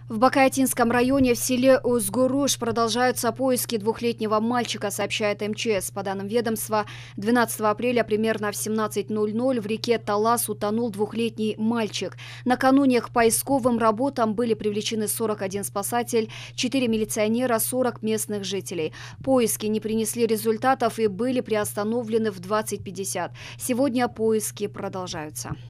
В Бакаятинском районе в селе Узгуруш продолжаются поиски двухлетнего мальчика, сообщает МЧС. По данным ведомства, 12 апреля примерно в 17:00 в реке Талас утонул двухлетний мальчик. Накануне к поисковым работам были привлечены 41 спасатель, 4 милиционера, 40 местных жителей. Поиски не принесли результатов и были приостановлены в 20:50. Сегодня поиски продолжаются.